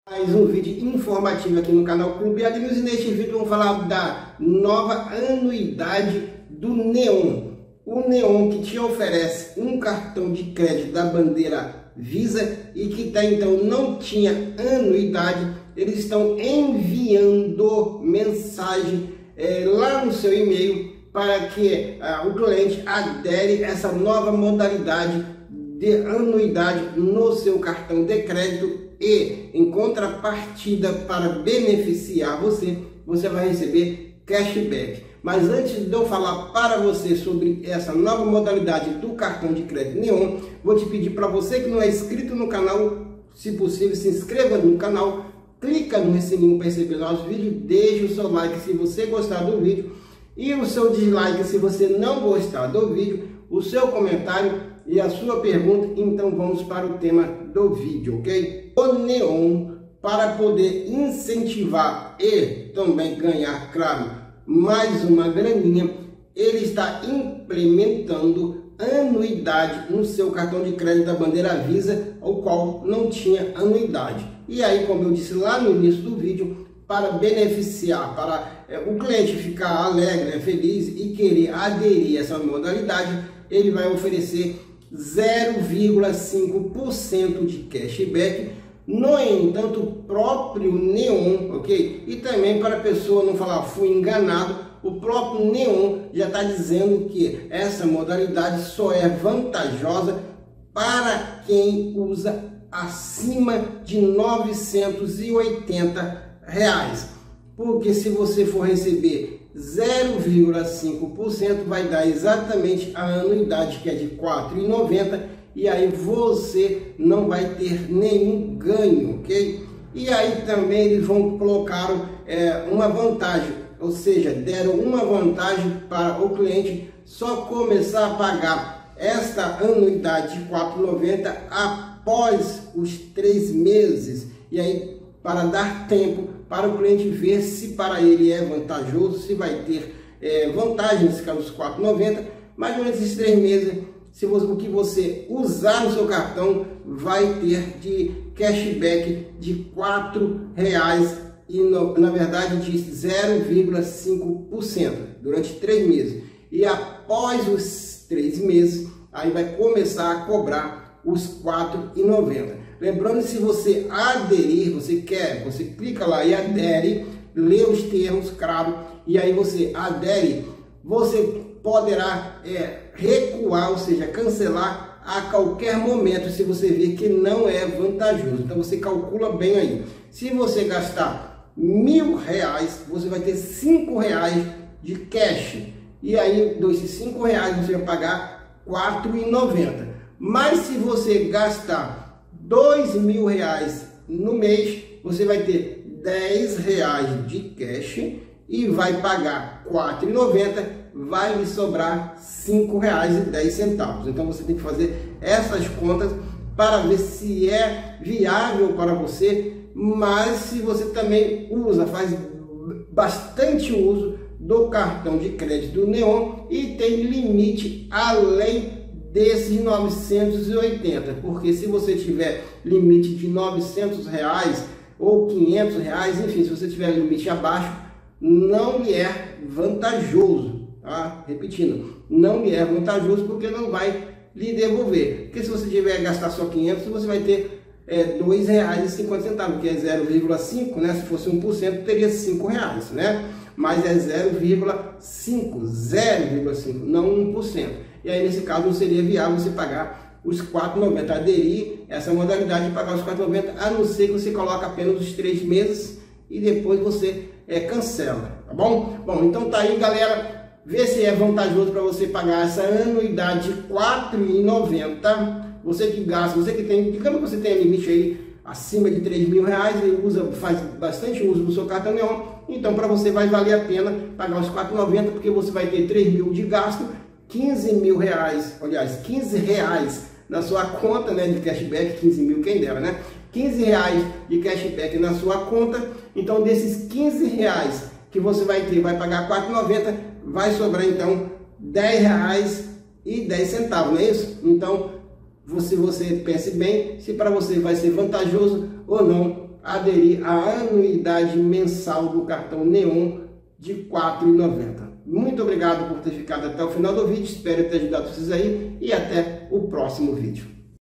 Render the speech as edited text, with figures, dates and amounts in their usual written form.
Mais um vídeo informativo aqui no canal Clube AD News, e neste vídeo vamos falar da nova anuidade do Neon. O Neon que te oferece um cartão de crédito da bandeira Visa e que até então não tinha anuidade. Eles estão enviando mensagem lá no seu e-mail para que o cliente adere a essa nova modalidade de anuidade no seu cartão de crédito. E em contrapartida, para beneficiar você vai receber cashback. Mas antes de eu falar para você sobre essa nova modalidade do cartão de crédito Neon, vou te pedir para você que não é inscrito no canal, se possível, se inscreva no canal, clica no sininho para receber nossos vídeos, deixe o seu like se você gostar do vídeo e o seu dislike se você não gostar do vídeo, o seu comentário e a sua pergunta. Então vamos para o tema do vídeo, ok? O Neon, para poder incentivar e também ganhar, claro, mais uma graninha, ele está implementando anuidade no seu cartão de crédito da bandeira Visa, o qual não tinha anuidade. E aí, como eu disse lá no início do vídeo, para beneficiar, para o cliente ficar alegre, feliz e querer aderir a essa modalidade, ele vai oferecer 0,5% de cashback. No entanto, o próprio Neon, ok? E também para a pessoa não falar fui enganado, o próprio Neon já está dizendo que essa modalidade só é vantajosa para quem usa acima de R$ 980. Porque se você for receber 0,5%, vai dar exatamente a anuidade, que é de R$ 4,90, e aí você não vai ter nenhum ganho, ok? E aí também eles vão colocar uma vantagem, ou seja, deram uma vantagem para o cliente só começar a pagar esta anuidade de R$ 4,90 após os 3 meses, e aí para dar tempo para o cliente ver se para ele é vantajoso, se vai ter vantagem nesse caso dos R$ 4,90, mas durante esses 3 meses, o que você usar no seu cartão vai ter de cashback de R$ 4,00 e na verdade de 0,5% durante 3 meses. E após os 3 meses, aí vai começar a cobrar os R$ 4,90. Lembrando, se você aderir, você clica lá e adere, lê os termos, claro, e aí você adere, você poderá recuar, ou seja, cancelar a qualquer momento se você ver que não é vantajoso. Então você calcula bem aí. Se você gastar R$ 1.000, você vai ter R$ 5,00 de cash. E aí, desses R$ 5,00 você vai pagar R$ 4,90. Mas se você gastar R$ 2.000 no mês, você vai ter R$ 10,00 de cash e vai pagar R$ 4,90, vai lhe sobrar R$ 5,10. Então você tem que fazer essas contas para ver se é viável para você, mas se você também faz bastante uso do cartão de crédito do Neon e tem limite além desses 980, porque se você tiver limite de R$ 900 ou R$ 500, enfim, se você tiver limite abaixo, não lhe é vantajoso, tá? Repetindo, não lhe é vantajoso porque não vai lhe devolver. Porque se você tiver gastar só 500, você vai ter R$ 2,50, que é 0,5, né? Se fosse 1%, teria R$ 5,00, né? Mas é 0,5, não 1%. E aí, nesse caso, não seria viável você pagar os R$ 4,90, aderir essa modalidade de pagar os R$ 4,90, a não ser que você coloque apenas os 3 meses e depois você cancela, tá bom? Bom, então tá aí, galera. Vê se é vantajoso para você pagar essa anuidade de R$ 4,90. Você que gasta, você que tem, digamos que você tem limite aí acima de R$ 3.000 e faz bastante uso do seu cartão Neon, então para você vai valer a pena pagar os R$ 4,90, porque você vai ter 3.000 de gasto, R$ 15 na sua conta, né, de cashback, 15.000 quem dera, né? R$ 15 de cashback na sua conta. Então desses R$ 15 que você vai ter, vai pagar R$ 4,90, vai sobrar então R$ 10,10, não é isso? Então você pense bem se para você vai ser vantajoso ou não aderir à anuidade mensal do cartão Neon de R$ 4,90. Muito obrigado por ter ficado até o final do vídeo, espero ter ajudado vocês aí e até o próximo vídeo.